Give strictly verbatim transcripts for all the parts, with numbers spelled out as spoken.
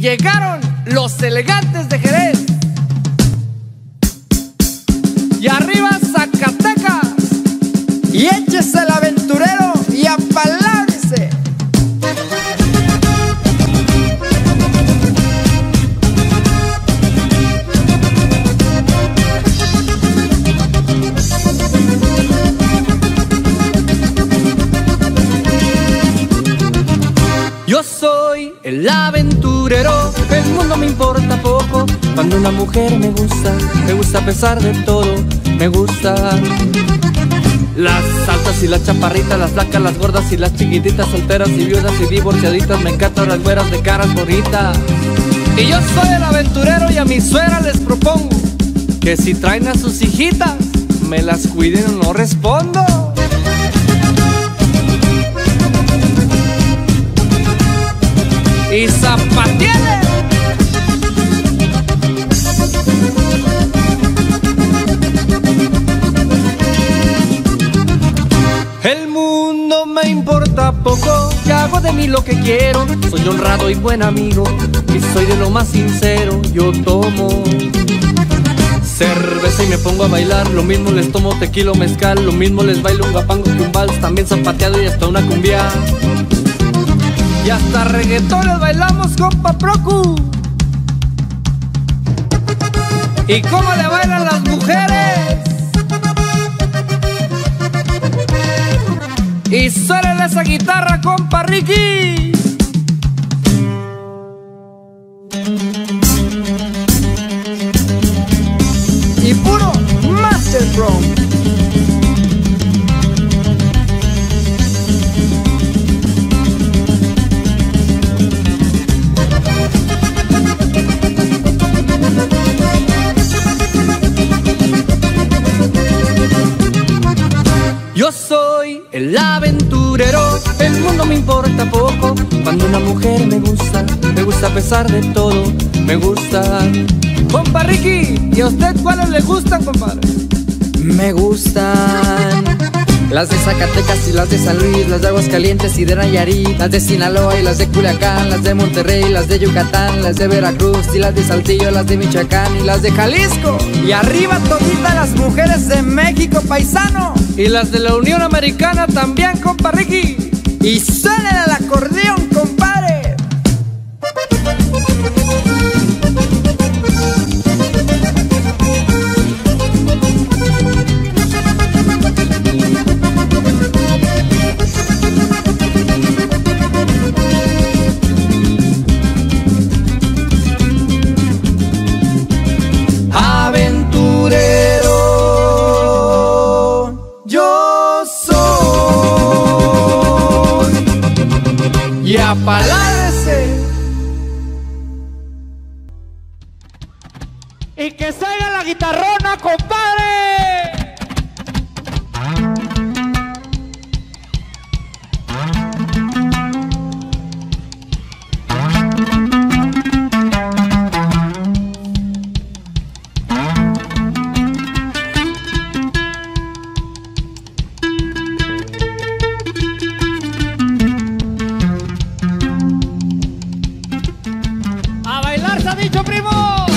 llegaron los elegantes de Jerez. Y arriba Zacatecas. Y échese el aventurero y apalábrese. Yo soy el aventurero, el mundo me importa poco. Cuando una mujer me gusta, me gusta a pesar de todo. Me gustan las altas y las chaparritas, las flacas, las gordas y las chiquititas, solteras y viudas y divorciaditas. Me encantan las güeras de caras bonitas. Y yo soy el aventurero y a mi suegra les propongo que si traen a sus hijitas, me las cuiden o no respondo. Y zapatiele. El mundo me importa poco, y hago de mí lo que quiero. Soy honrado y buen amigo, y soy de lo más sincero. Yo tomo cerveza y me pongo a bailar. Lo mismo les tomo tequila o mezcal. Lo mismo les bailo un guapango que un vals. También zapateado y hasta una cumbia. Y hasta reggaetón les bailamos, compa Procu. ¿Y cómo le bailan las mujeres? Y suélele esa guitarra, compa Ricky. Y puro Master Drum. Yo soy el aventurero, el mundo me importa poco. Cuando una mujer me gusta, me gusta a pesar de todo. Me gustan. Compa Ricky, ¿y a usted cuáles le gustan, compadre? Me gustan las de Zacatecas y las de San Luis, las de Aguascalientes y de Nayarit, las de Sinaloa y las de Culiacán, las de Monterrey, las de Yucatán, las de Veracruz y las de Saltillo, las de Michoacán y las de Jalisco. Y arriba toditas las mujeres de México, paisano. Y las de la Unión Americana también, compa Ricky. Y suena el acordeón, compadre. Y apalárese. Y que salga la guitarrona, compadre. ¡Dicho, primo!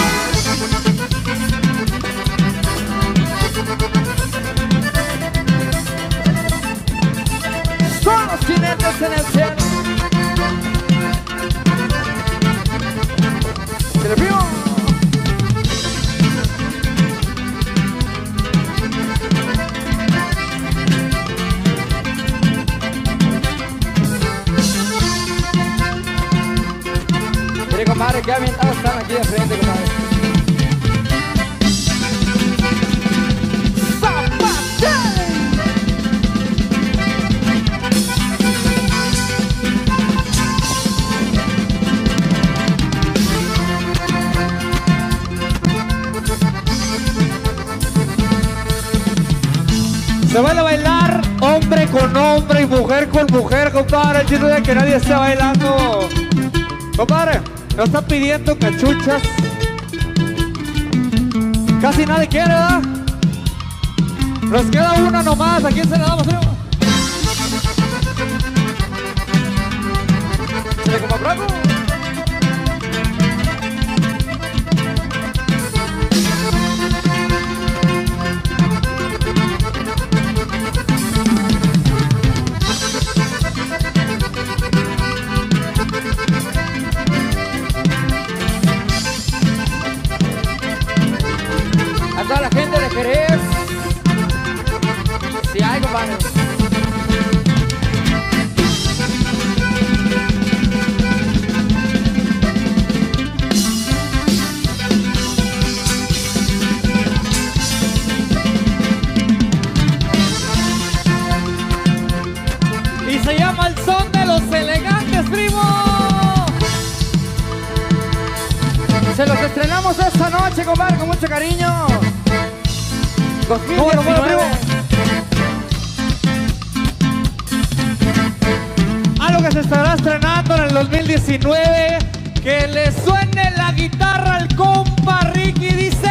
Son los jinetes en el cielo. ¡Se le primo! Mire, compadre, qué ambientados están aquí de frente, compadre. Se van a bailar hombre con hombre y mujer con mujer, compadre. El chiste de que nadie esté bailando. Compadre, nos están pidiendo cachuchas. Casi nadie quiere, ¿verdad? Nos queda una nomás. ¿A quién se la damos, señor? Se le como Franco. compadre, con mucho cariño. dos mil diecinueve. ¿Cómo no, primo? Algo que se estará estrenando en el dos mil diecinueve. Que le suene la guitarra al compa Ricky, dice.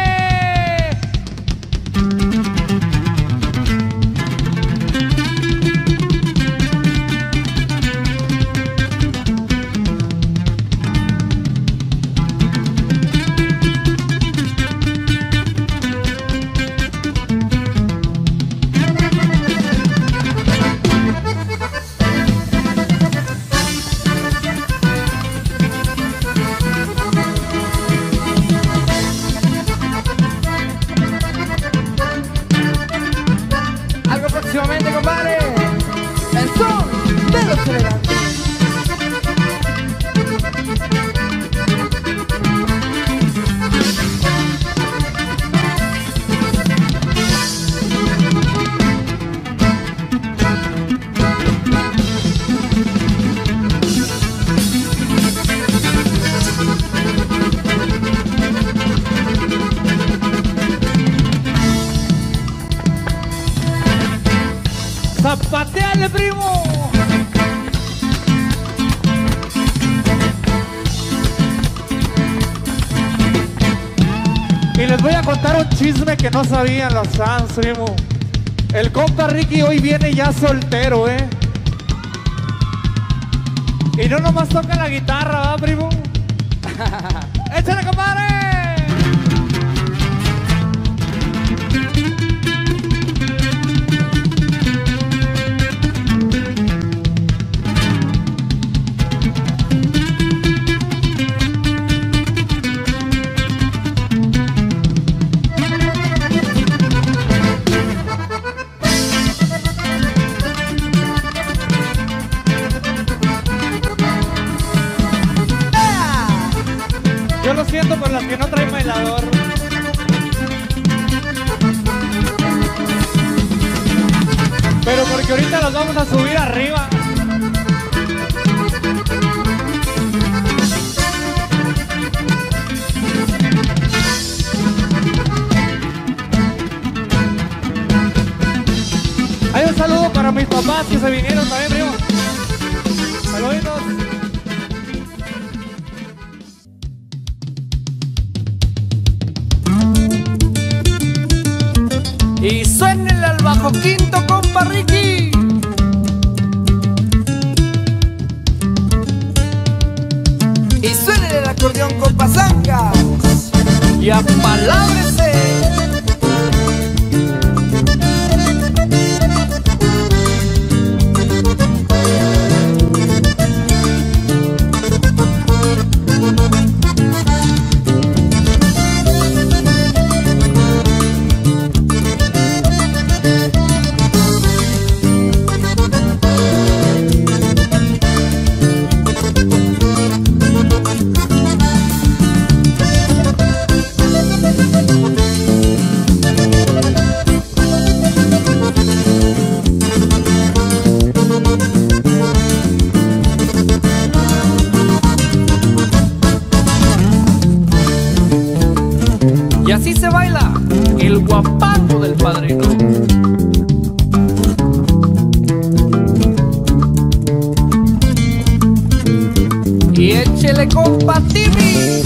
Próximamente, compadre, el son de los elegantes. ¡Zapateale, primo! Y les voy a contar un chisme que no sabían los fans, primo. El compa Ricky hoy viene ya soltero, ¿eh? Y no nomás toca la guitarra, ¿va, primo? ¡Échale, compadre! Yo lo siento por las que no traen bailador. Pero porque ahorita los vamos a subir arriba. Hay un saludo para mis papás que se vinieron también, primo. Saluditos. Y suénenle al bajo quinto, compa Ricky. Y suénenle el acordeón, compa Zangas. Y apalábrese. Y así se baila el guapango del padrino. Y échele, compa Timmy.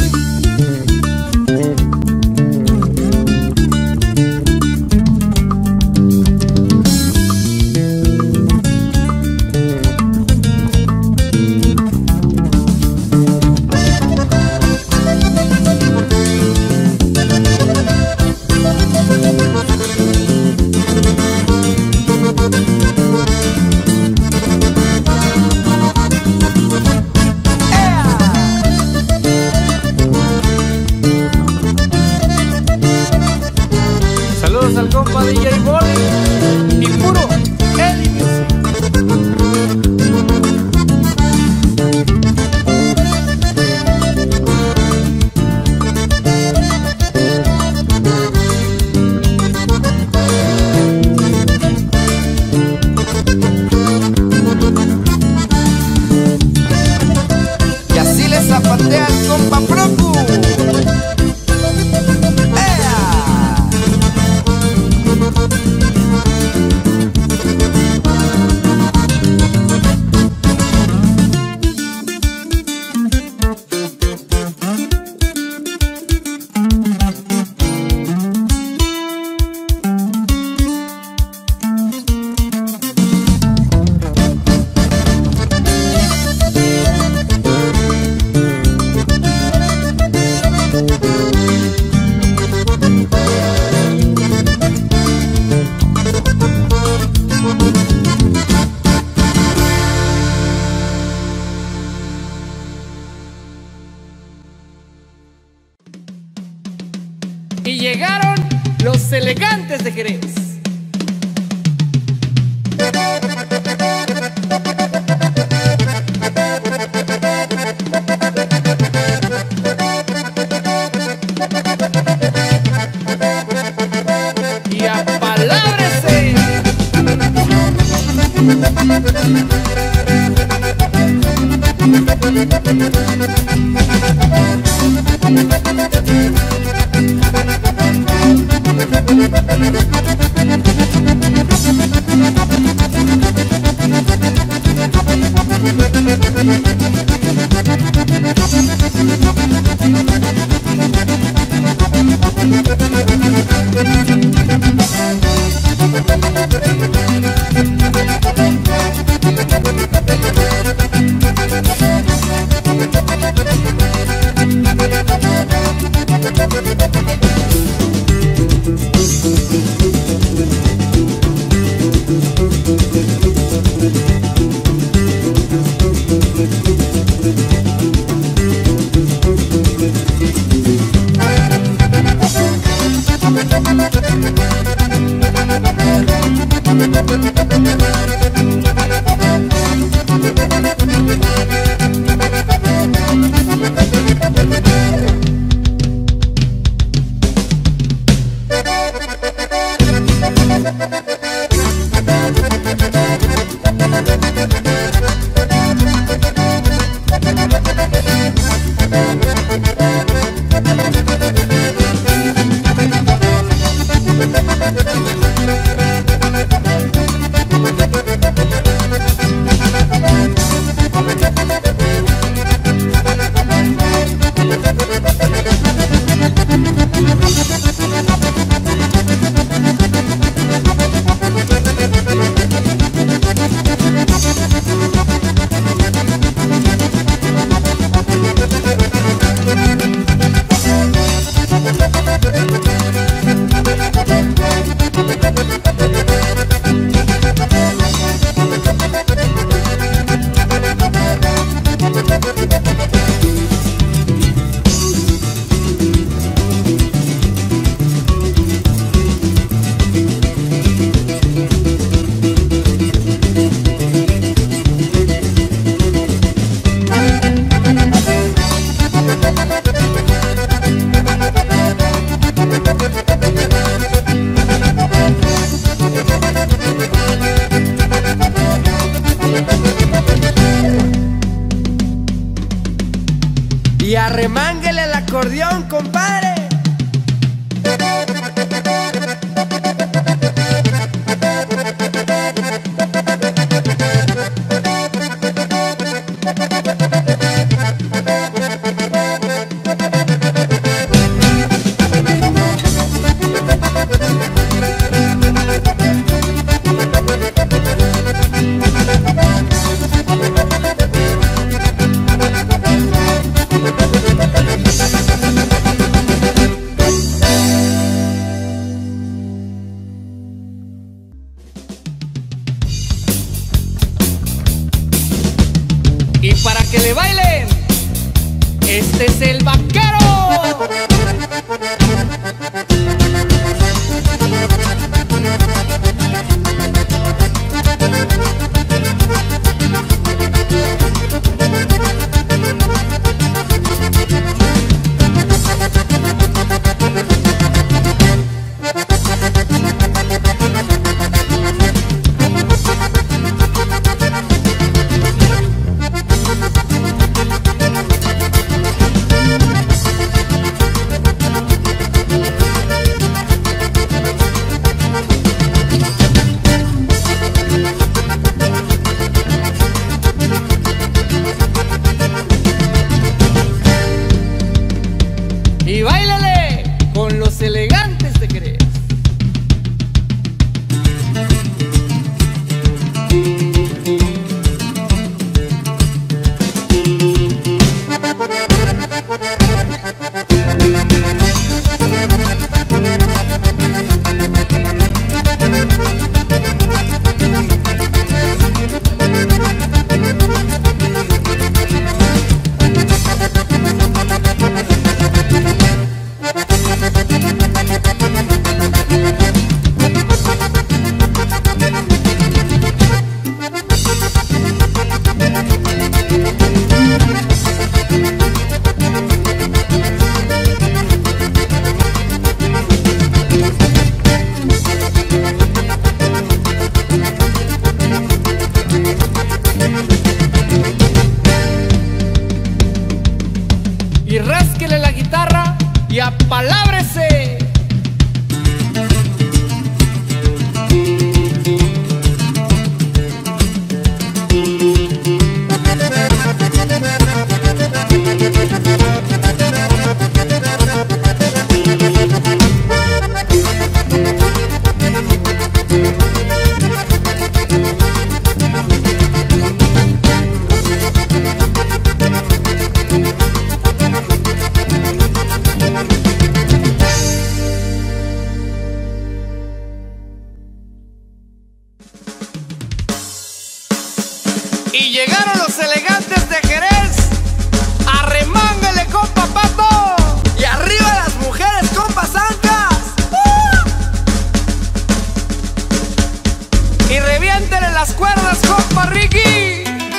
Y llegaron los elegantes de Jerez. Y apalábrese. Y arremánguele al acordeón, compadre. Y para que le bailen, este es el vaquero. y apalábrese. Y llegaron los elegantes de Jerez. Arremángale, compa Pato. Y arriba las mujeres, compa Zancas. ¡Uh! Y reviéntele las cuerdas, compa Ricky.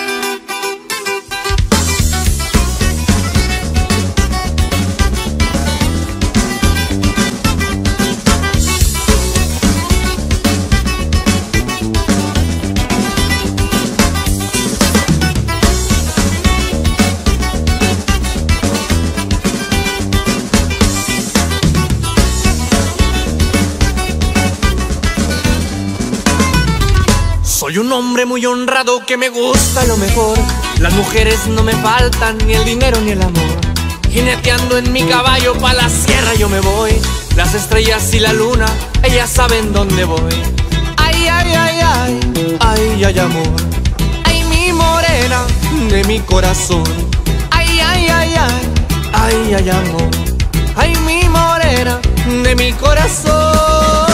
Soy un hombre muy honrado que me gusta lo mejor. Las mujeres no me faltan, ni el dinero ni el amor. Jineteando en mi caballo pa' la sierra yo me voy. Las estrellas y la luna, ellas saben dónde voy. Ay, ay, ay, ay, ay, ay, amor. Ay, mi morena de mi corazón. Ay, ay, ay, ay, ay, ay, amor. Ay, mi morena de mi corazón.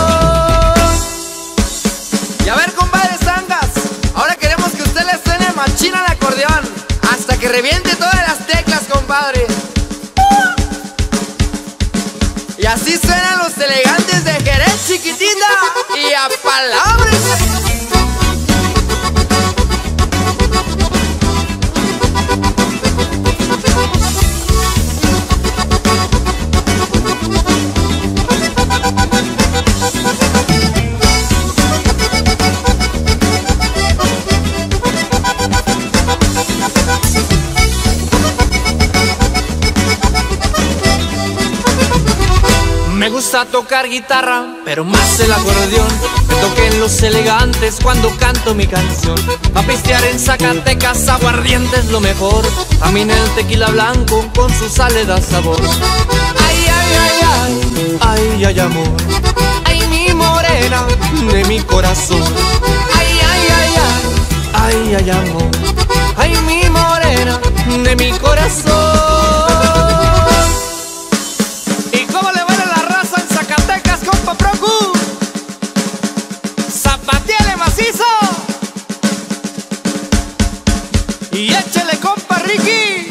Y a ver, compadre Zancas, ahora queremos que usted le suene machina al acordeón hasta que reviente todas las teclas, compadre. ¡Uh! Y así suenan los elegantes de Jerez, chiquitita. Y a palabras. Me gusta tocar guitarra, pero más el acordeón. Me toquen los elegantes cuando canto mi canción. Pa' pistear en Zacatecas, aguardiente es lo mejor. También el tequila blanco con su sal le da sabor. Ay, ay, ay, ay, ay, ay, amor. Ay, mi morena de mi corazón. Ay, ay, ay, ay, ay, ay, amor. Ay, mi morena de mi corazón. ¿Y cómo le vale la raza en Zacatecas, compa Procu? Zapateale macizo y échale, compa Ricky.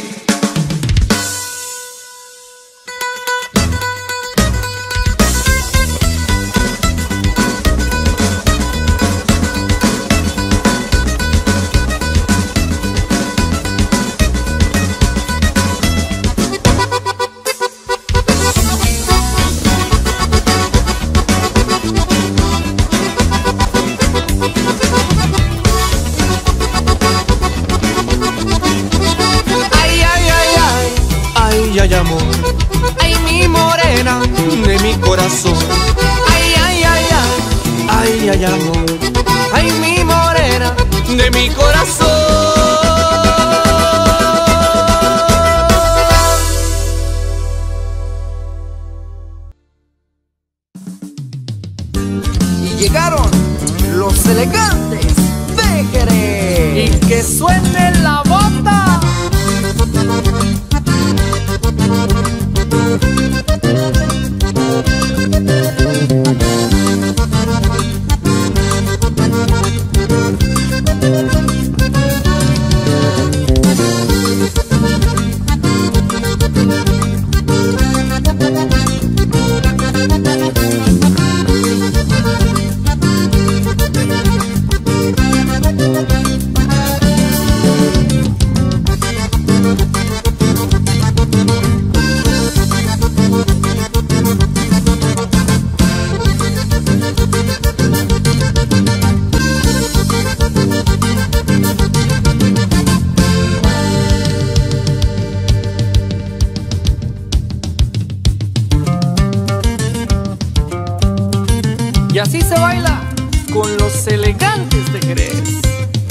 Ay, ay, amor, ay, mi morena de mi corazón. Ay, ay, ay, ay, ay, ay, amor, ay, mi morena de mi corazón. Y llegaron los elegantes de Jerez. Y que suene la bota. así se baila con los elegantes de Jerez.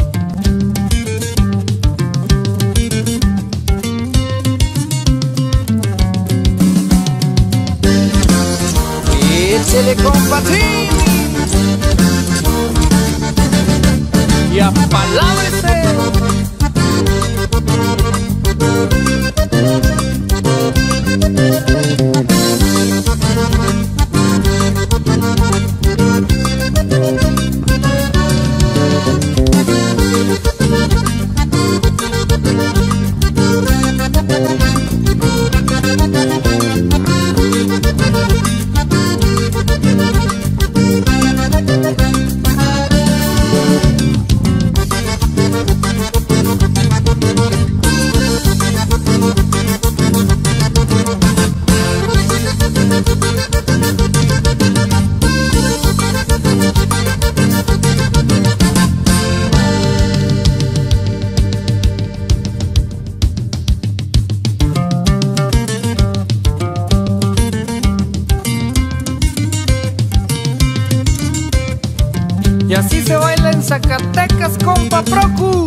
Échele, compa Trini, y apalábrese. Y así se baila en Zacatecas, compa Procu.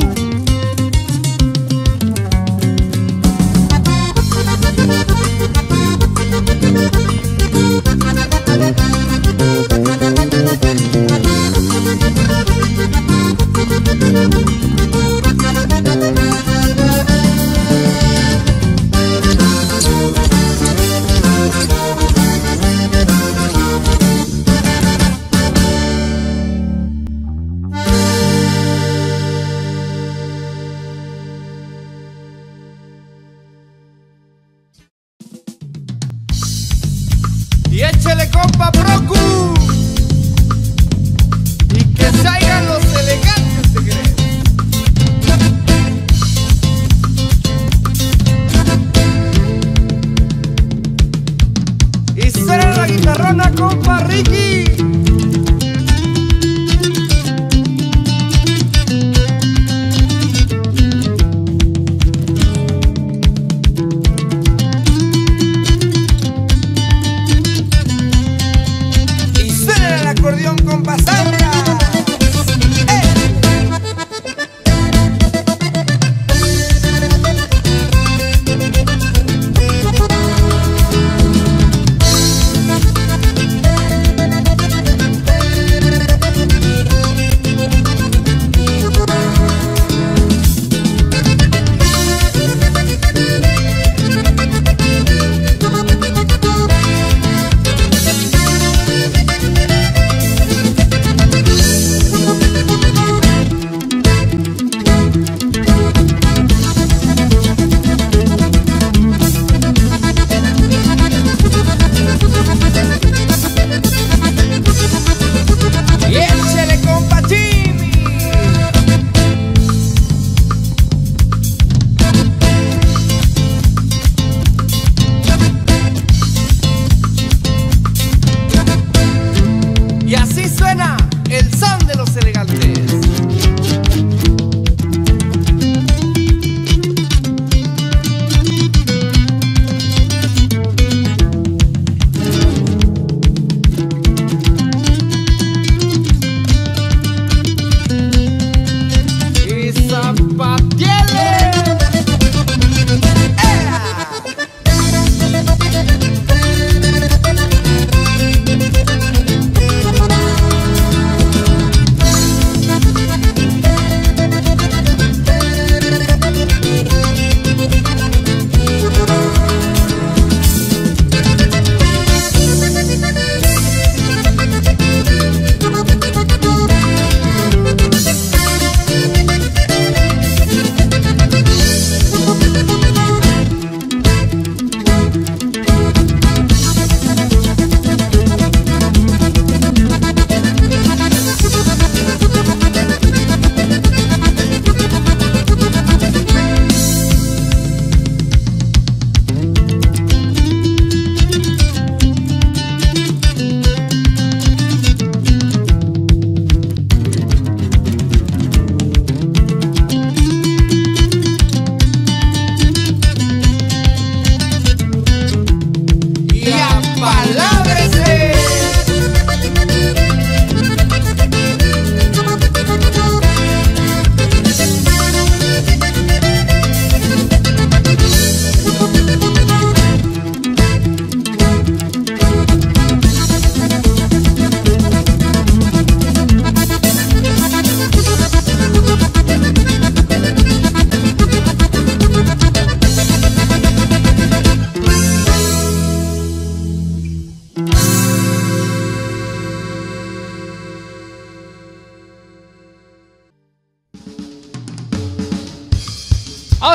Y échele, compa Procu, y que se hagan los elegantes de Jerez. Y suena la guitarrona, compa Ricky. Acordeón, compa Sandra.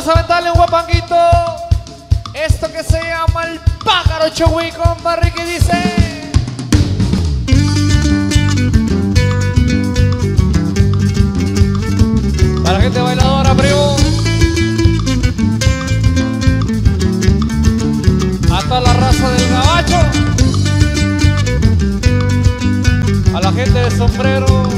Vamos a aventarle un guapanguito. Esto que se llama el pájaro Chogui, compa Ricky, dice. Para la gente bailadora, primo. A toda la raza del gabacho. A la gente de sombrero.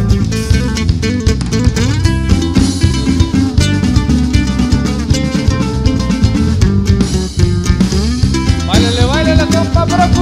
Báilele, báilele, compa Procu.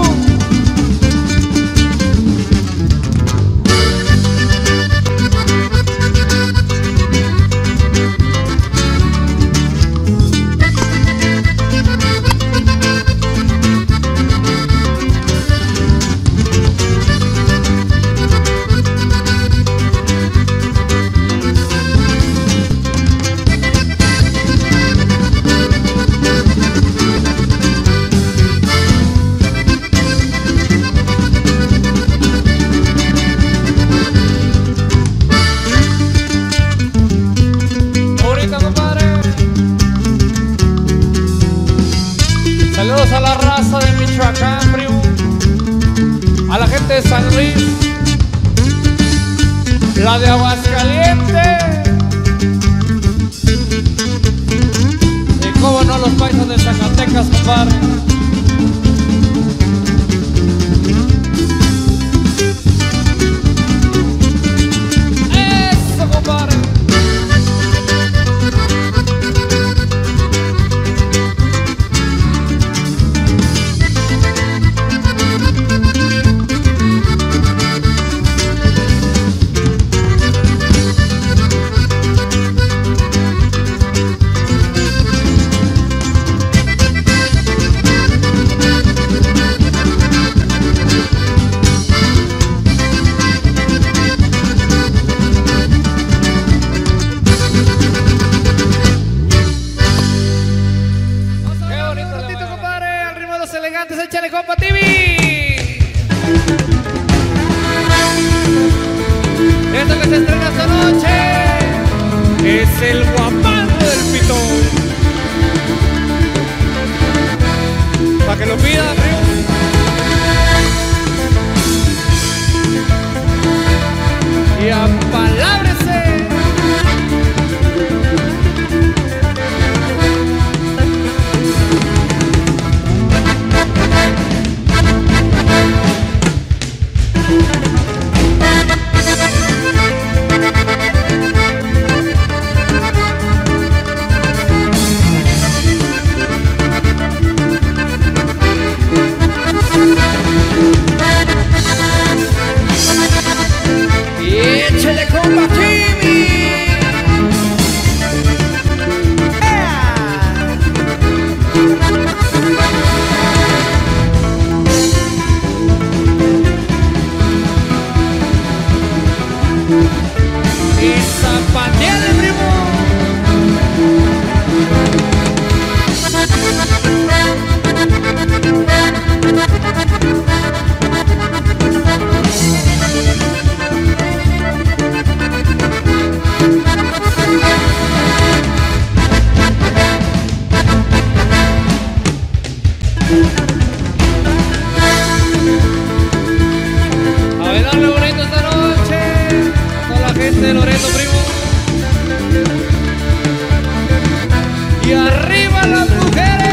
Saludos a la raza de Michoacán, primo. A la gente de San Luis. La de Aguascalientes. Y cómo no, los paisas de Zacatecas, compadre. Eso, compadre. Elegantes, échale, compa T V. Esto que se estrena esta noche es el guapango del pitón. Pa' que lo pida, primo. Y apalábrese. Y zapateale, primo. A bailarle bonito esta noche a toda la gente de Loreto, primo. Y arriba las mujeres.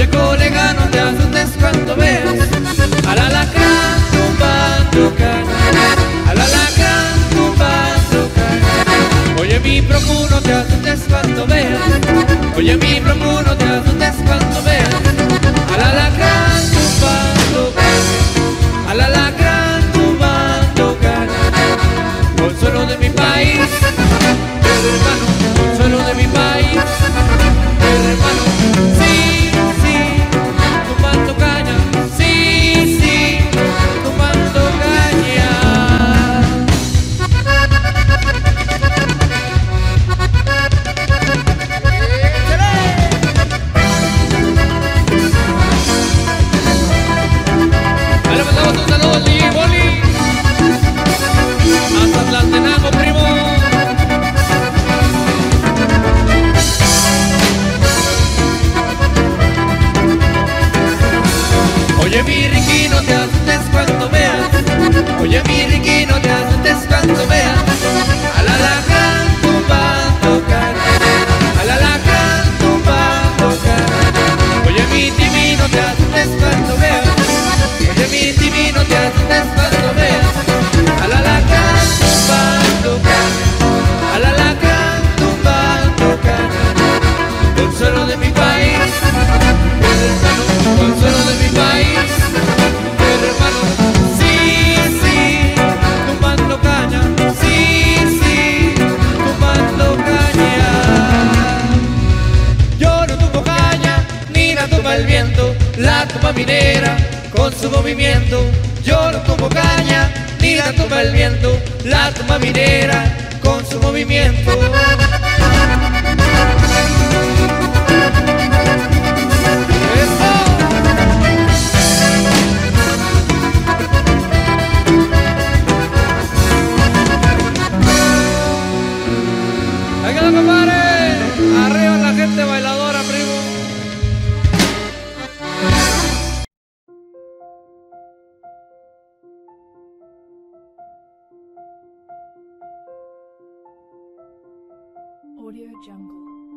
Oye colega, no te asustes cuando veas al alacrán tumbando caña, al alacrán tumbando caña. Oye mi procu, no te asustes cuando veas, oye mi procu, no te asustes cuando veas al alacrán tumbando caña, al alacrán tumbando caña. Consuelo de mi país, hermano, consuelo de mi país, hermano, sí, sí, tumbando caña, sí, sí, tumbando caña. Dale, mandamos un saludo al D J Boli, hasta Tlaltenango, primo. Oye mi Ricky, no te asustes cuando veas, oye mi Ricky, no te asustes cuando veas al alacrán tumbando caña, al alacrán tumbando caña. Oye mi Timmy, no te asustes cuando veas, oye mi Timmy, no te asustes cuando veas al alacrán tumbando caña, al alacrán tumbando caña. Consuelo de mi país, hermano, consuelo de mi país, hermano, sí, sí, tumbando caña, sí, sí, tumbando caña. Yo no tumbo caña, ni la tumba el viento, la tumba minera con su movimiento. Yo no tumbo caña, ni la tumba el viento, la tumba minera con su movimiento. ¡Ahí quedó, compadre! ¡Arriba la gente bailadora, primo! Audio Jungle.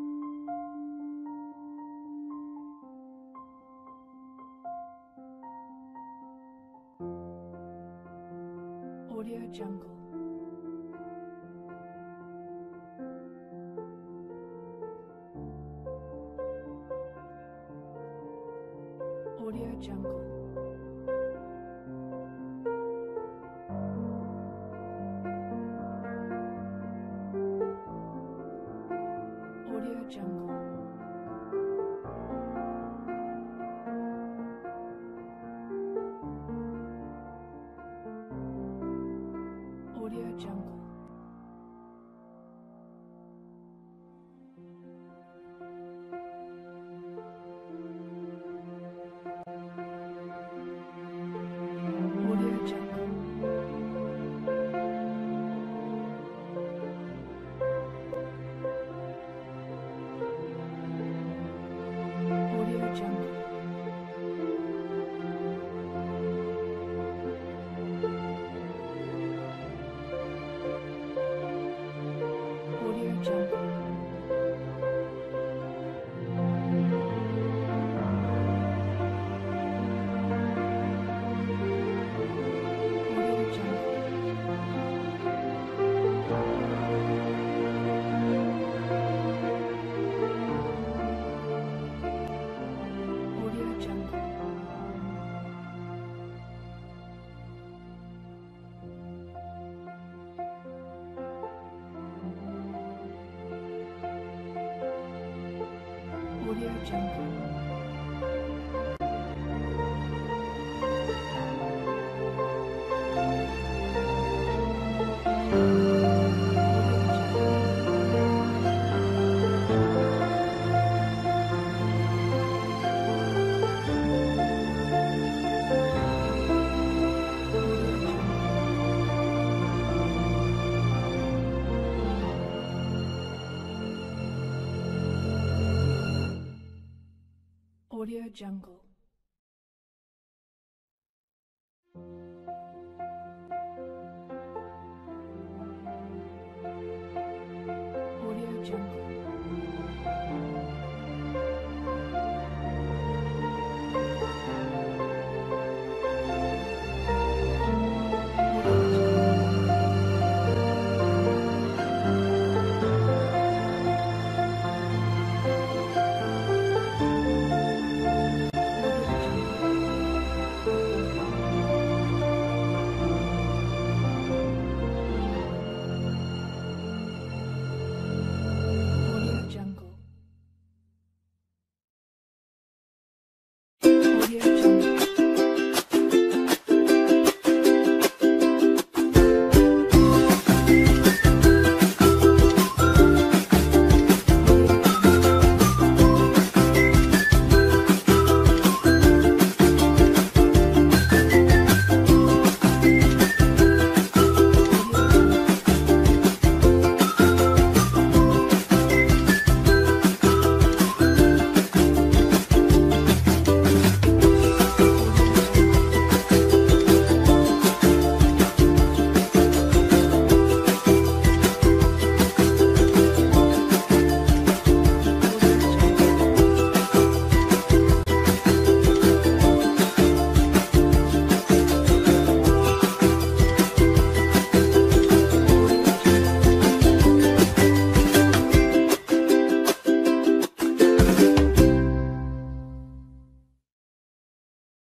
Audio Jungle. Audio Jungle. Audio Jungle. Audio Jungle. Audio Jungle. Audio Jungle.